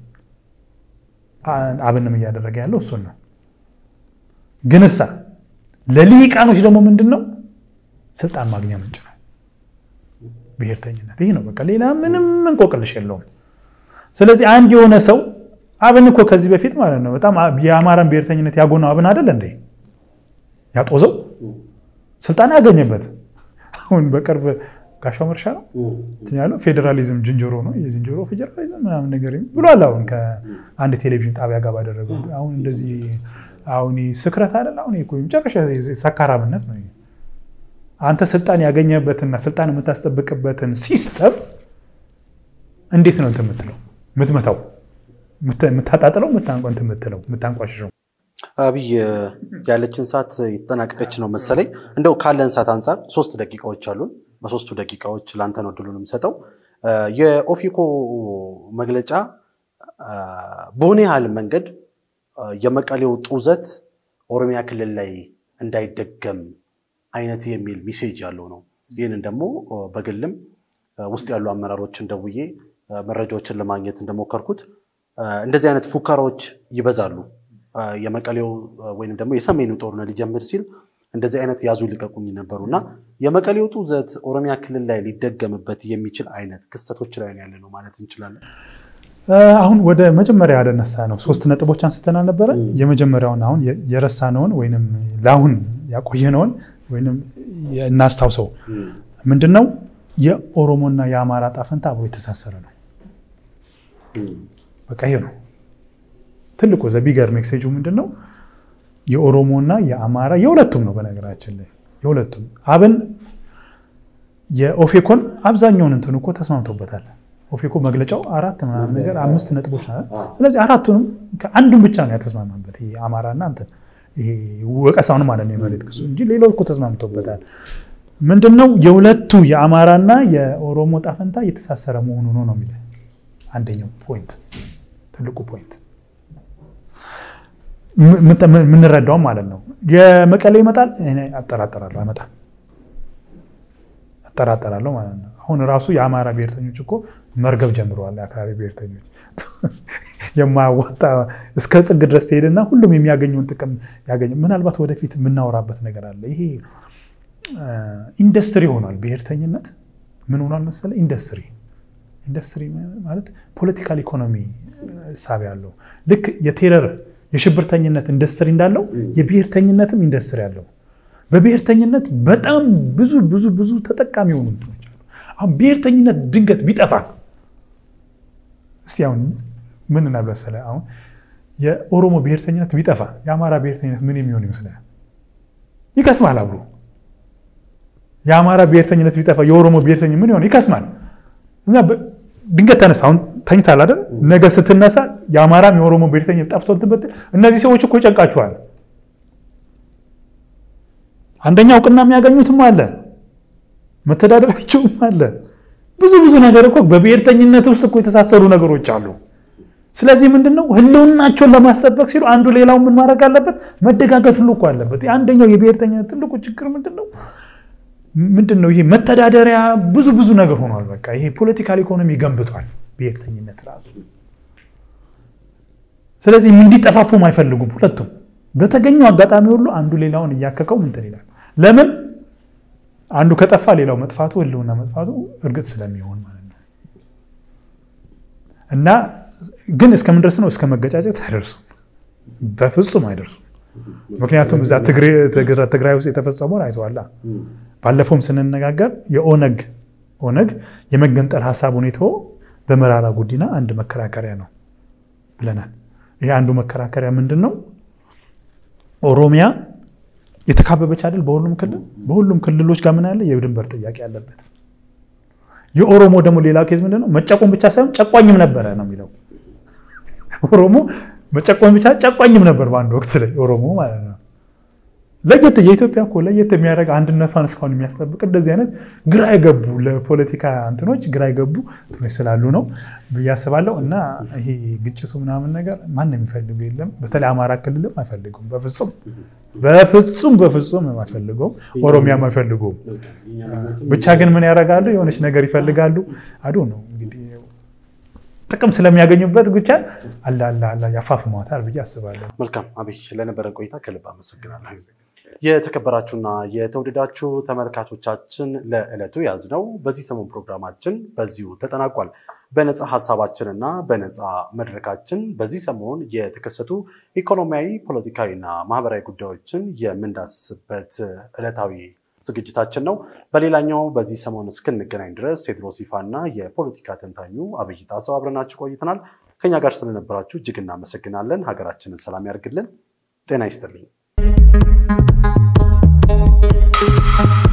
Speaker 2: አብንም ያደረገ ያለው እሱን ነው ግንሳ ለሊቃኖች ደግሞ ምንድነው ስልጣን ማግኛ ምንጭ ነው ብሔርተኝነት ይሄ ነው በቃ ሌላ ምንም እንቆቅልሽ የለውም ስለዚህ አንድ የሆነ ሰው አብን እኮ ከዚህ በፊት ማለት ነው በጣም የአማራን ብሔርተኝነት ያጎናው አብን አይደል እንዴ ያጦዘው ስልጣን ያገኘበት አሁን በቅርብ ጋሻው መርሻ ነው ትኛለው ፌደራሊዝም ጅንጆሮ ነው የጅንጆሮ ፌደራሊዝም ምናምን ነገር ብሏል አሁን ከአንድ ቴሌቪዥን ጣቢያ ጋር ባደረገው አሁን እንደዚህ አሁን ስክረት አይደል አሁን እኮ መጨረሻ ሰካራምነት ነው አንተ ስልጣን ያገኘበትና ስልጣን የምታስጠብቅበትን ሲስተም እንዴት ነው እንትምትለው ምትመታው ምታጣጣለው ምታንቆንት ምትለው ምታንቋሽሽው
Speaker 1: አብይ ያለችን ሰዓት ይተናቀቀች ነው መሰለኝ እንደው ካለን ሰዓት አንፃር ሶስት ደቂቃዎች አሉን በሶስቱ ደቂቃዎች ላንተ ነው ድሉንም ሰጠው የኦፌኮ መግለጫ በሆነ ያህል መንገድ የመቀሌው ጡዘት ኦሮሚያ ክልል ላይ እንዳይደገም አይነት የሚል ሜሴጅ ያለው ነው ይሄንን ደግሞ በግልም ውስጥ ያሉ አመራሮችን ደውዬ መረጃዎችን ለማግኘት እንደሞከርኩት እንደዚህ አይነት ፉካራዎች ይበዛሉ የመቀሌው ወይንም ደግሞ የሰሜኑ ጦርነት ሊጀምር ሲል እንደዚህ አይነት ያዙ ሊቀቁኝ ነበርና የመቀሌው ጡዘት ኦሮሚያ ክልል ላይ ሊደገምበት የሚችል አይነት ክስተቶች ላይ ነው ያለነው ማለት እንችላለን
Speaker 2: አሁን ወደ መጀመሪያ ያደነሳ ነው ሶስት ነጥቦች አንስተና ነበር የመጀመሪያውን አሁን የረሳነውን ወይንም ላሁን ያቆየነውን ወይንም እናስታውሰው ምንድነው የኦሮሞና የአማራ ጣፈንታ አብሮ የተሳሰረ ነው በቃ ይሄ ነው ትልቁ ዘቢገር ሜሴጁ ምንድነው የኦሮሞና የአማራ የሁለቱም ነው በነገራችን ላይ የሁለቱም አብን የኦፌኮን አብዛኛውን እንትን እኮ ተስማምቶበታል ኦፌኮ መግለጫው አራት ምናምን ነገር አምስት ነጥቦች ናቸው ስለዚህ አራቱንም ከአንዱን ብቻ ነው ያተስማማበት ይሄ አማራና እንትን ይሄ ወቀሳውን ማለት ነው ማለት ከሱ እንጂ ሌላው እኮ ተስማምቶበታል ምንድነው የሁለቱ የአማራና የኦሮሞ ጣፈንታ የተሳሰረ መሆኑ ነው ነው የሚለው አንደኛው ፖይንት ትልቁ ፖይንት ምን ረዳው ማለት ነው የመቀሌ ይመጣል እኔ አጠራጠራለሁ አመጣ አጠራጠራለሁ ማለት ነው አሁን ራሱ የአማራ ብሔርተኞች እኮ መርገብ ጀምረዋል አክራሪ ብሔርተኞች የማያዋጣ እስከ ጥግ ድረስ ሄደና ሁሉም የሚያገኙን ጥቅም ያገኝ ምናልባት ወደፊት ምናወራበት ነገር አለ ይሄ ኢንዱስትሪ ሆኗል ብሔርተኝነት ምን ሆኗል መሰለ ኢንዱስትሪ ኢንዱስትሪ ማለት ፖለቲካል ኢኮኖሚ ሳብ ያለው ልክ የቴረር የሽብርተኝነት ኢንዱስትሪ እንዳለው የብሔርተኝነትም ኢንዱስትሪ ያለው በብሔርተኝነት በጣም ብዙ ብዙ ብዙ ተጠቃሚ ሆኑ እንትኖች አሉ አሁን ብሔርተኝነት ድንገት ቢጠፋ እስቲ አሁን ምን እናበሰለ አሁን የኦሮሞ ብሔርተኝነት ቢጠፋ የአማራ ብሔርተኝነት ምን የሚሆን ይመስላል ይከስማል አብሮ የአማራ ብሔርተኝነት ቢጠፋ የኦሮሞ ብሔርተኝነት ምን ይሆን ይከስማል እና ድንገት ተነሳ አሁን ተኝታል አይደል ነገ ስትነሳ የአማራም የኦሮሞ ብሔርተኝነት ጠፍቶ እንትበት እነዚህ ሰዎች እኮ ይጨንቃቸዋል አንደኛው ቅና የሚያገኙትም አለ መተዳደራቸውም አለ ብዙ ብዙ ነገር እኮ በብሔርተኝነት ውስጥ እኮ የተሳሰሩ ነገሮች አሉ ስለዚህ ምንድነው ህልውናቸውን ለማስጠበቅ ሲሉ አንዱ ሌላው ምን ማድረግ አለበት መደጋገፍ ሁሉ እኮ አለበት አንደኛው የብሔርተኝነት ትልቁ ችግር ምንድነው ምንድነው ይሄ መተዳደሪያ ብዙ ብዙ ነገር ሆኗል በቃ ይሄ ፖለቲካል ኢኮኖሚ ገንብቷል ብሔርተኝነት ራሱ ስለዚህ ምን እንዲጠፋፉ ማይፈልጉም ሁለቱም በተገኘው አጋጣሚ ሁሉ አንዱ ሌላውን ያከከው ምን ተይላል ለምን አንዱ ከጠፋ ሌላው መጥፋቱ ህልውና መጥፋቱ እርግጥ ስለሚሆን ማለት ነው እና ግን እስከምን ድረስ ነው እስከ መገጫጨት አይደርሱ በፍጹም አይደርሱ ምክንያቱም እዛ ትግሬ ትግራይ ውስጥ የተፈጸመው አይተዋላ ባለፈውም ስንነጋገር የኦነግ ኦነግ የመገንጠል ሐሳብ ሁኔታ በመራራ ጉዲና አንድ መከራከሪያ ነው ብለናል ይሄ አንዱ መከራከሪያ ምንድነው ኦሮሚያ የተካበበች አይደል በሁሉም ክልል በሁሉም ክልሎች ጋር ምን አለ የድንበር ጥያቄ ያለበት የኦሮሞ ደግሞ ሌላ ኬዝ ምንድነው መጨቆም ብቻ ሳይሆን ጨቋኝም ነበር ነው የሚለው ኦሮሞ መጨቆም ብቻ ጨቋኝም ነበር በአንድ ወቅት ላይ ኦሮሞ ማለት ነው ለየት የኢትዮጵያ እኮ ለየት የሚያደርግ አንድነቷን እስካሁን የሚያስጠብቅ እንደዚህ አይነት ግራ ይገቡ ለፖለቲካ አንተኖች ግራ ይገቡ እንትኖች ስላሉ ነው በያስባለው እና ይሄ ግጭቱ ምናምን ነገር ማን የሚፈልገው የለም በተለይ አማራ ክልልም አይፈልጉም በፍጹም በፍጹም በፍጹም አይፈልጉም ኦሮሚያም አይፈልጉም ብቻ ግን ምን ያደርጋሉ የሆነች ነገር ይፈልጋሉ አዶ ነው እንግዲህ ጥቅም ስለሚያገኙበት ብቻ አላ አላ አላ ያፋፍማታል ብዬ አስባለሁ
Speaker 1: መልካም አብይ ለነበረን ቆይታ ከልብ አመሰግናለሁ የተከበራችሁና የተወደዳችሁ ተመልካቾቻችን ለዕለቱ ያዝነው በዚህ ሰሞን ፕሮግራማችን በዚሁ ተጠናቋል በነፃ ሐሳባችንና በነፃ መድረካችን በዚህ ሰሞን የተከሰቱ ኢኮኖሚያዊ ፖለቲካዊና ማህበራዊ ጉዳዮችን የምንዳስስበት ዕለታዊ ዝግጅታችን ነው በሌላኛው በዚህ ሰሞን እስክንገናኝ ድረስ ቴድሮስ ይፋና የፖለቲካ ተንታኙ አብይ ጣሰው አብረናችሁ ቆይተናል ከኛ ጋር ስለነበራችሁ እጅግ እናመሰግናለን ሀገራችንን ሰላም ያርግልን ጤና ይስጥልኝ።